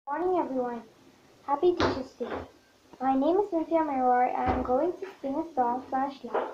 Morning everyone. Happy Teacher's Day. My name is Cynthia Mayroy and I'm going to sing a song, Flashlight.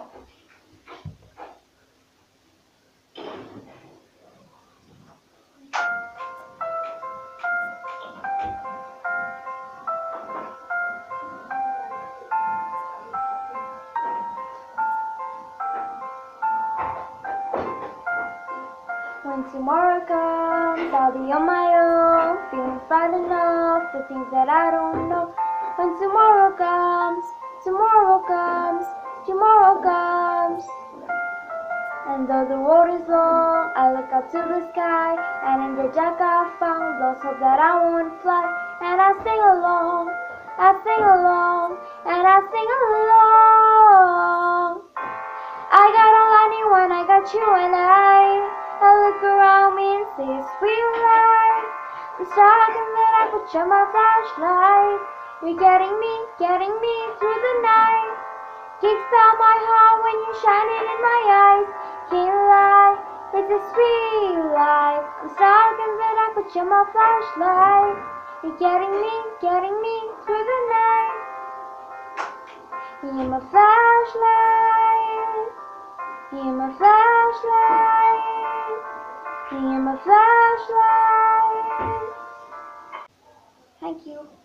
When tomorrow comes, I'll be on my own, feeling fine enough for things that I don't know. When tomorrow comes, tomorrow comes, tomorrow comes. And though the road is long, I look up to the sky, and in the dark I found lost hope that I won't fly. And I sing along, I sing along, and I sing along. I got all I need when I got you and I look around me and see a sweet light. The dark and then I put you my flashlight. You're getting me through the night. Kicks out my heart when you shine it in my eyes. Can't lie, it's a sweet light. The dark and then I put you my flashlight. You're getting me through the night. You're my flashlight. You're my flashlight. You're my flashlight. Thank you.